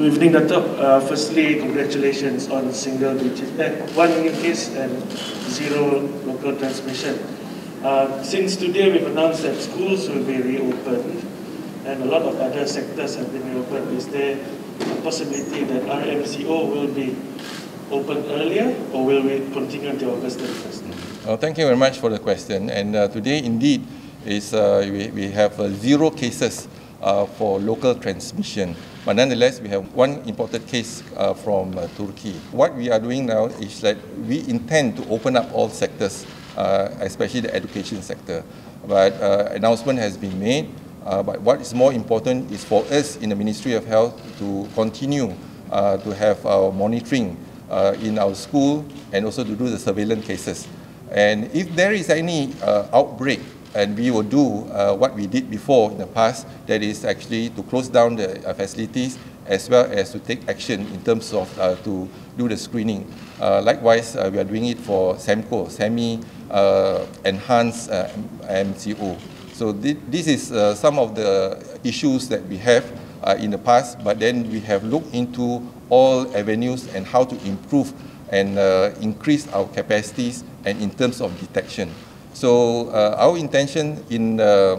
Good evening, Dato'. Firstly, congratulations on single digit, one new case and zero local transmission. Since today we've announced that schools will be reopened and a lot of other sectors have been reopened, is there a possibility that RMCO will be open earlier, or will we continue until August 31st? Thank you very much for the question. And today, indeed, is we have zero cases for local transmission. But nonetheless, we have one imported case from Turkey. What we are doing now is that we intend to open up all sectors, especially the education sector. But announcement has been made. But what is more important is for us in the Ministry of Health to continue to have our monitoring in our school and also to do the surveillance cases. And if there is any outbreak, and we will do what we did before in the past, that is actually to close down the facilities as well as to take action in terms of to do the screening. Likewise, we are doing it for SEMCO, Semi-Enhanced MCO. So this is some of the issues that we have in the past, but then we have looked into all avenues and how to improve and increase our capacities and in terms of detection. So our intention in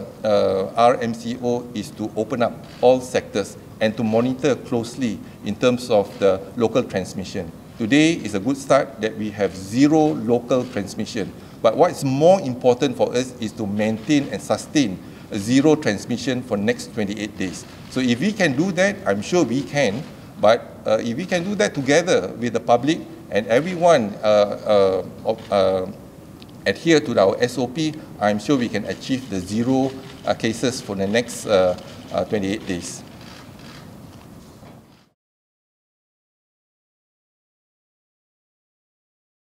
RMCO is to open up all sectors and to monitor closely in terms of the local transmission. Today is a good start that we have zero local transmission. But what is more important for us is to maintain and sustain a zero transmission for next 28 days. So if we can do that, I'm sure we can. But if we can do that together with the public and everyone adhere to our SOP, I'm sure we can achieve the zero cases for the next 28 days.